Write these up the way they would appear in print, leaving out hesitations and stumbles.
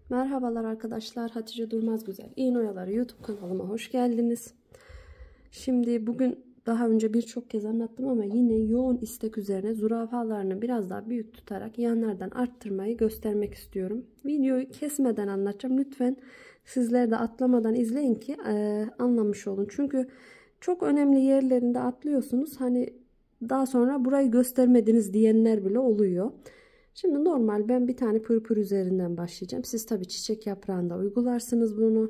Merhabalar arkadaşlar, Hatice Durmaz Güzel İğne Oyaları YouTube kanalıma hoş geldiniz. Şimdi bugün daha önce birçok kez anlattım ama yine yoğun istek üzerine zürafalarını biraz daha büyük tutarak yanlardan arttırmayı göstermek istiyorum. Videoyu kesmeden anlatacağım. Lütfen sizler de atlamadan izleyin ki anlamış olun. Çünkü çok önemli yerlerinde atlıyorsunuz. Hani daha sonra burayı göstermediniz diyenler bile oluyor. Şimdi normal ben bir tane pırpır üzerinden başlayacağım. Siz tabi çiçek yaprağında uygularsınız bunu.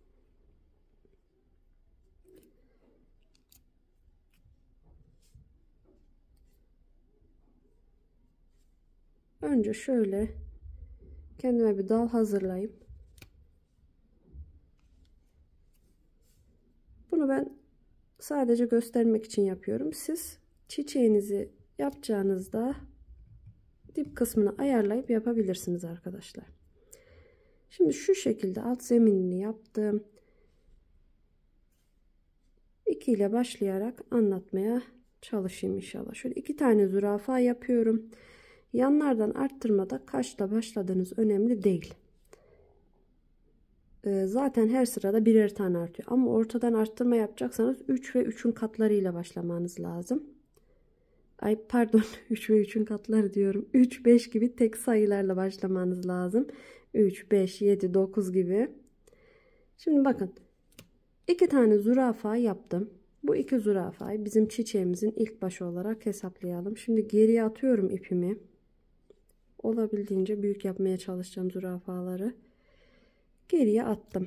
Önce şöyle kendime bir dal hazırlayayım. Bunu ben sadece göstermek için yapıyorum. Siz çiçeğinizi yapacağınızda dip kısmını ayarlayıp yapabilirsiniz arkadaşlar. Şimdi şu şekilde alt zeminini yaptım. 2 ile başlayarak anlatmaya çalışayım inşallah. Şöyle 2 tane zürafa yapıyorum. Yanlardan arttırmada kaçta başladığınız önemli değil. Zaten her sırada birer tane artıyor. Ama ortadan arttırma yapacaksanız 3 ve 3'ün katlarıyla başlamanız lazım. Ay pardon 3 ve 3'ün katları diyorum. 3, 5 gibi tek sayılarla başlamanız lazım. 3, 5, 7, 9 gibi. Şimdi bakın. 2 tane zürafa yaptım. Bu 2 zürafayı bizim çiçeğimizin ilk başı olarak hesaplayalım. Şimdi geriye atıyorum ipimi. Olabildiğince büyük yapmaya çalışacağım zürafaları. Geriye attım.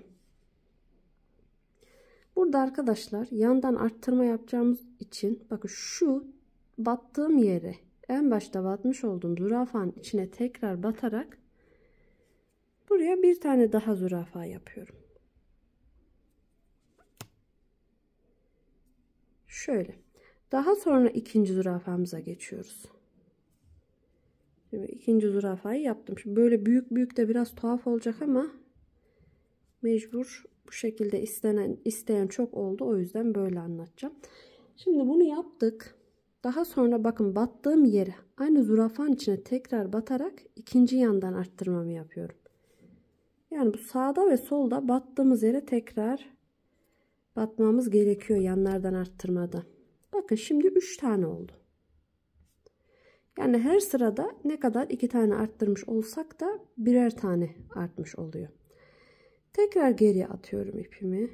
Burada arkadaşlar yandan arttırma yapacağımız için bakın şu battığım yere en başta batmış olduğum zürafanın içine tekrar batarak buraya bir tane daha zürafa yapıyorum. Şöyle. Daha sonra ikinci zürafamıza geçiyoruz. Şimdi ikinci zürafayı yaptım. Şimdi böyle büyük de biraz tuhaf olacak ama mecbur bu şekilde isteyen çok oldu. O yüzden böyle anlatacağım. Şimdi bunu yaptık. Daha sonra bakın battığım yere aynı zürafanın içine tekrar batarak ikinci yandan arttırmamı yapıyorum. Yani bu sağda ve solda battığımız yere tekrar batmamız gerekiyor yanlardan arttırmada. Bakın şimdi 3 tane oldu. Yani her sırada ne kadar 2 tane arttırmış olsak da birer tane artmış oluyor. Tekrar geriye atıyorum ipimi.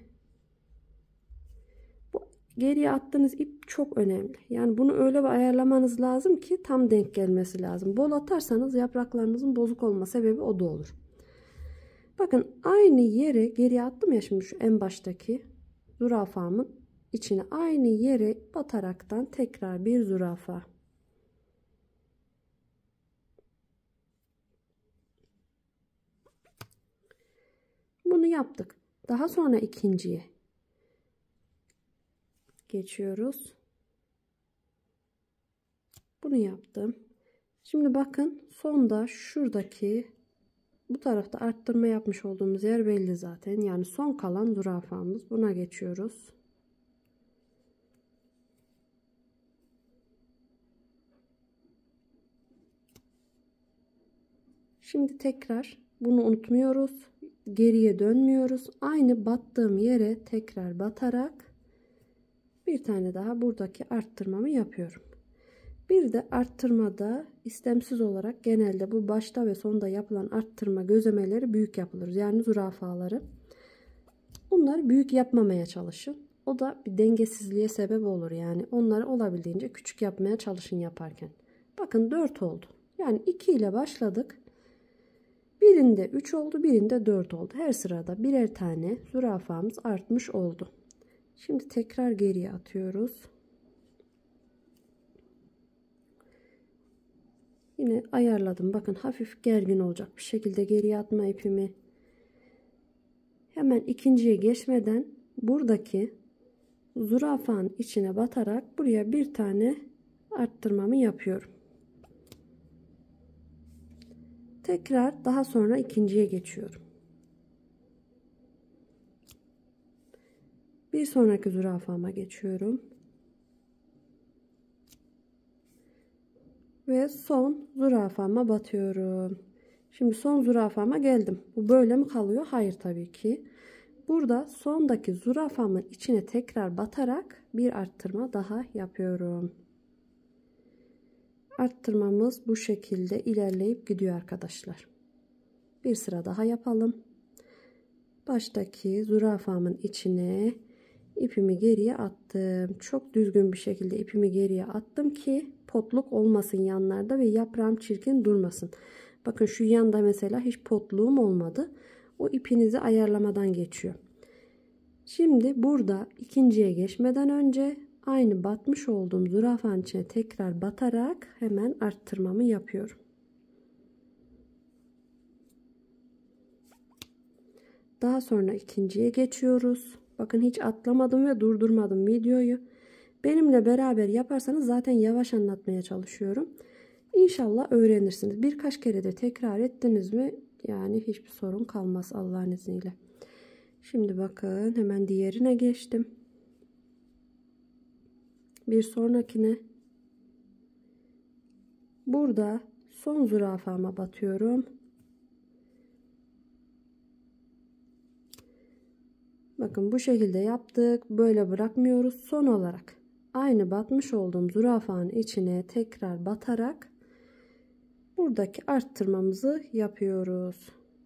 Bu geriye attığınız ip çok önemli. Yani bunu öyle bir ayarlamanız lazım ki tam denk gelmesi lazım. Bol atarsanız yapraklarınızın bozuk olma sebebi o da olur. Bakın aynı yere geriye attım ya şimdi şu en baştaki zürafamın içine aynı yere bataraktan tekrar bir zürafa. Bunu yaptık. Daha sonra ikinciye geçiyoruz. Bunu yaptım. Şimdi bakın sonda şuradaki bu tarafta arttırma yapmış olduğumuz yer belli zaten. Yani son kalan zürafamız. Buna geçiyoruz. Şimdi tekrar bunu unutmuyoruz. Geriye dönmüyoruz. Aynı battığım yere tekrar batarak bir tane daha buradaki arttırmamı yapıyorum. Bir de arttırmada istemsiz olarak genelde bu başta ve sonda yapılan arttırma gözemeleri büyük yapılır. Yani zürafaları. Bunları büyük yapmamaya çalışın. O da bir dengesizliğe sebep olur. Yani onları olabildiğince küçük yapmaya çalışın yaparken. Bakın 4 oldu. Yani 2 ile başladık. Birinde 3 oldu, birinde 4 oldu. Her sırada birer tane zürafamız artmış oldu. Şimdi tekrar geriye atıyoruz. Yine ayarladım. Bakın hafif gergin olacak bir şekilde geriye atma ipimi. Hemen ikinciye geçmeden buradaki zürafanın içine batarak buraya bir tane arttırmamı yapıyorum. Tekrar daha sonra ikinciye geçiyorum. Bir sonraki zürafama geçiyorum. Ve son zürafama batıyorum. Şimdi son zürafama geldim. Bu böyle mi kalıyor? Hayır tabii ki. Burada sondaki zürafamın içine tekrar batarak bir arttırma daha yapıyorum. Arttırmamız bu şekilde ilerleyip gidiyor arkadaşlar. Bir sıra daha yapalım. Baştaki zürafamın içine ipimi geriye attım. Çok düzgün bir şekilde ipimi geriye attım ki potluk olmasın yanlarda ve yaprağım çirkin durmasın. Bakın şu yanda mesela hiç potluğum olmadı. O ipinizi ayarlamadan geçiyor. Şimdi burada ikinciye geçmeden önce aynı batmış olduğum zürafanın içine tekrar batarak hemen arttırmamı yapıyorum. Daha sonra ikinciye geçiyoruz. Bakın hiç atlamadım ve durdurmadım videoyu. Benimle beraber yaparsanız zaten yavaş anlatmaya çalışıyorum. İnşallah öğrenirsiniz. Birkaç kere de tekrar ettiniz mi yani hiçbir sorun kalmaz Allah'ın izniyle. Şimdi bakın hemen diğerine geçtim. Bir sonrakine. Burada son zürafama batıyorum. Bakın bu şekilde yaptık. Böyle bırakmıyoruz. Son olarak aynı batmış olduğum zürafanın içine tekrar batarak buradaki arttırmamızı yapıyoruz.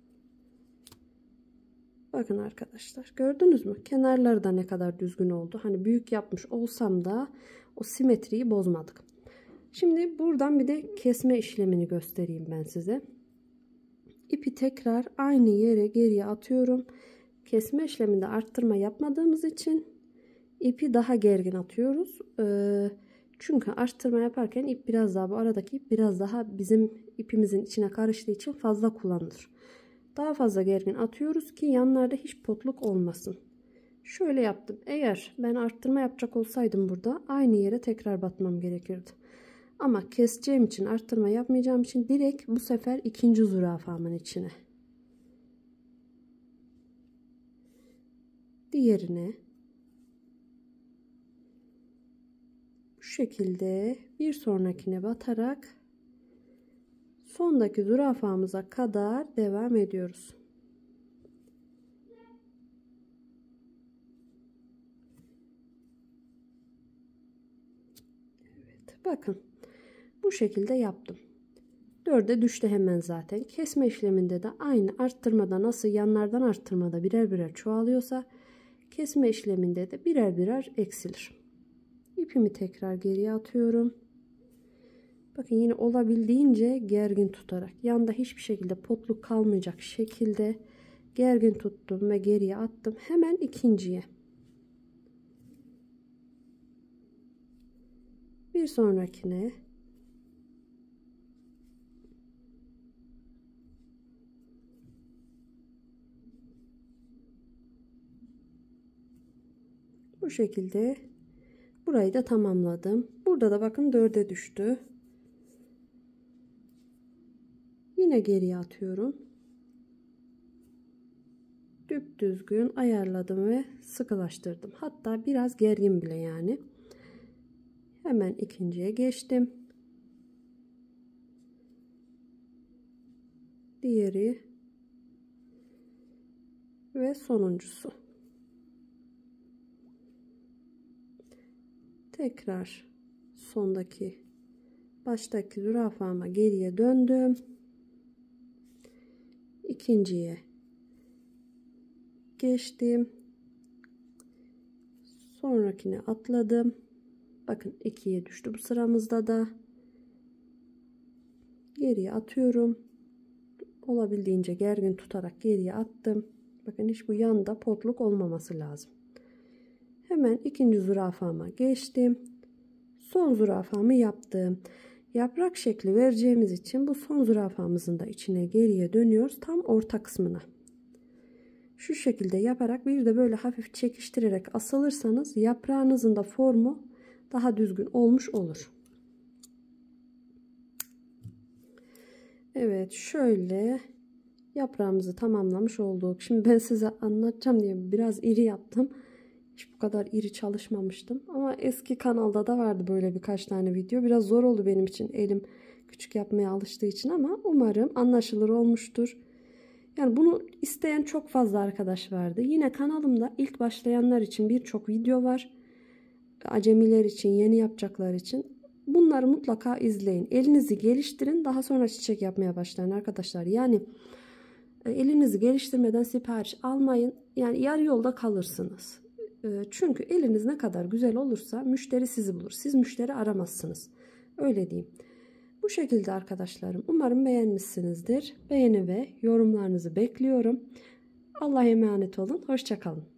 Bakın arkadaşlar gördünüz mü? Kenarları da ne kadar düzgün oldu. Hani büyük yapmış olsam da o simetriyi bozmadık. Şimdi buradan bir de kesme işlemini göstereyim ben size. İpi tekrar aynı yere geriye atıyorum. Kesme işleminde arttırma yapmadığımız için ipi daha gergin atıyoruz. Çünkü arttırma yaparken ip biraz daha, bu aradaki ip biraz daha bizim ipimizin içine karıştığı için fazla kullanılır. Daha fazla gergin atıyoruz ki yanlarda hiç potluk olmasın. Şöyle yaptım. Eğer ben arttırma yapacak olsaydım burada aynı yere tekrar batmam gerekirdi. Ama keseceğim için, arttırma yapmayacağım için direkt bu sefer ikinci zürafamın içine. Diğerine. Bu şekilde bir sonrakine batarak sondaki zürafamıza kadar devam ediyoruz. Evet, bakın bu şekilde yaptım. 4'e düştü hemen zaten. Kesme işleminde de aynı arttırmada nasıl yanlardan arttırmada birer birer çoğalıyorsa kesme işleminde de birer birer eksilir. İpimi tekrar geriye atıyorum. Bakın yine olabildiğince gergin tutarak, yanda hiçbir şekilde potluk kalmayacak şekilde gergin tuttum ve geriye attım. Hemen ikinciye. Bir sonrakine. Bu şekilde burayı da tamamladım. Burada da bakın 4'e düştü. Yine geriye atıyorum. Düzgün ayarladım ve sıkılaştırdım. Hatta biraz gergin bile yani. Hemen ikinciye geçtim. Diğeri ve sonuncusu. Tekrar sondaki baştaki zürafama geriye döndüm. İkinciye geçtim. Sonrakine atladım. Bakın 2'ye düştü bu sıramızda da. Geriye atıyorum. Olabildiğince gergin tutarak geriye attım. Bakın hiç bu yanda potluk olmaması lazım. Hemen ikinci zürafama geçtim. Son zürafamı yaptım. Yaprak şekli vereceğimiz için bu son zürafamızın da içine geriye dönüyoruz. Tam orta kısmına. Şu şekilde yaparak bir de böyle hafif çekiştirerek asılırsanız yaprağınızın da formu daha düzgün olmuş olur. Evet, şöyle yaprağımızı tamamlamış olduk. Şimdi ben size anlatacağım diye biraz iri yaptım. Hiç bu kadar iri çalışmamıştım. Ama eski kanalda da vardı böyle birkaç tane video. Biraz zor oldu benim için. Elim Küçük yapmaya alıştığı için ama umarım anlaşılır olmuştur. Yani bunu isteyen çok fazla arkadaş vardı. Yine kanalımda ilk başlayanlar için birçok video var. Acemiler için, yeni yapacaklar için. Bunları mutlaka izleyin. Elinizi geliştirin. Daha sonra çiçek yapmaya başlayın arkadaşlar. Yani elinizi geliştirmeden sipariş almayın. Yani yarı yolda kalırsınız. Çünkü eliniz ne kadar güzel olursa müşteri sizi bulur. Siz müşteri aramazsınız. Öyle diyeyim. Bu şekilde arkadaşlarım. Umarım beğenmişsinizdir. Beğeni ve yorumlarınızı bekliyorum. Allah'a emanet olun. Hoşça kalın.